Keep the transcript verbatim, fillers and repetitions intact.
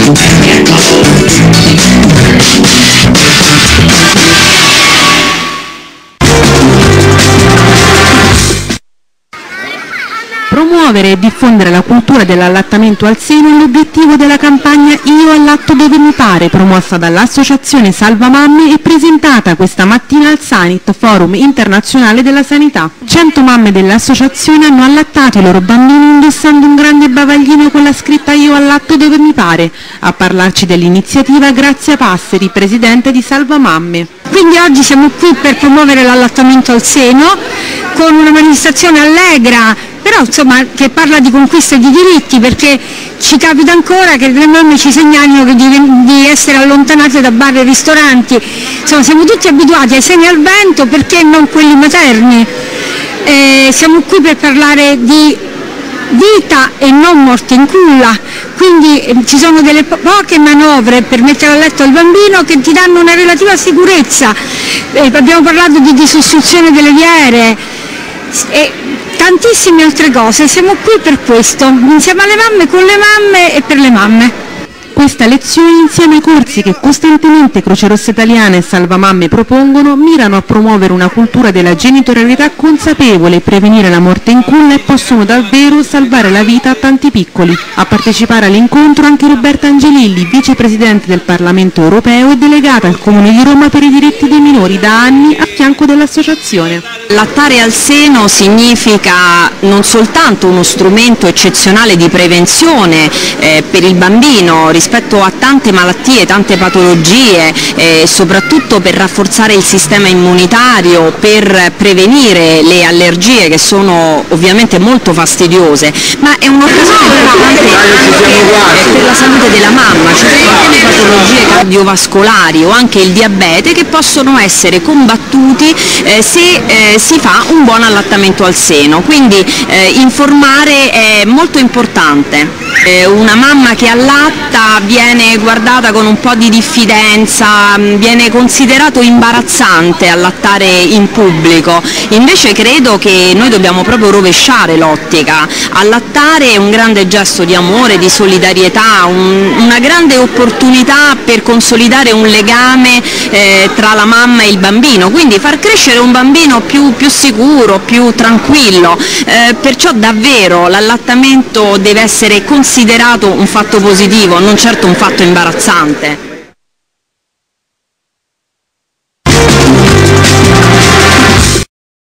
Promuovere e diffondere la cultura dell'allattamento al seno è l'obiettivo della campagna Io allatto dove mi pare, promossa dall'Associazione Salva Mamme e presentata questa mattina al Sanit, Forum Internazionale della Sanità. Cento mamme dell'associazione hanno allattato i loro bambini indossando un grande bavaglino con la scritta Io allatto dove mi pare. A parlarci dell'iniziativa Grazia Passeri, presidente di Salva Mamme. Quindi oggi siamo qui per promuovere l'allattamento al seno con una manifestazione allegra, però insomma che parla di conquiste e di diritti, perché ci capita ancora che le mamme ci segnalino che di, di essere allontanate da bar e ristoranti. Insomma, siamo tutti abituati ai seni al vento, perché non quelli materni? Eh, siamo qui per parlare di vita e non morte in culla, quindi eh, ci sono delle po poche manovre per mettere a letto il bambino che ti danno una relativa sicurezza. Eh, abbiamo parlato di disostruzione delle viere e tantissime altre cose. Siamo qui per questo, insieme alle mamme, con le mamme e per le mamme. Questa lezione, insieme ai corsi che costantemente Croce Rossa Italiana e Salva Mamme propongono, mirano a promuovere una cultura della genitorialità consapevole e prevenire la morte in culla, e possono davvero salvare la vita a tanti piccoli. A partecipare all'incontro anche Roberta Angelilli, vicepresidente del Parlamento europeo e delegata al Comune di Roma per i diritti dei minori da anni a fianco dell'associazione. Lattare al seno significa non soltanto uno strumento eccezionale di prevenzione eh, per il bambino rispetto a tante malattie, tante patologie, eh, soprattutto per rafforzare il sistema immunitario, per prevenire le allergie che sono ovviamente molto fastidiose, ma è un'occasione importante anche per la salute della mamma. Ci sono alcune patologie cardiovascolari o anche il diabete che possono essere combattuti eh, se eh, si fa un buon allattamento al seno, quindi eh, informare è molto importante. Eh, una mamma che allatta viene guardata con un po' di diffidenza, viene considerato imbarazzante allattare in pubblico, invece credo che noi dobbiamo proprio rovesciare l'ottica. Allattare è un grande gesto di amore, di solidarietà, un, una grande opportunità per consolidare un legame eh, tra la mamma e il bambino, quindi far crescere un bambino più, più sicuro, più tranquillo, eh, perciò davvero l'allattamento deve essere considerato un fatto positivo, non certo un fatto imbarazzante.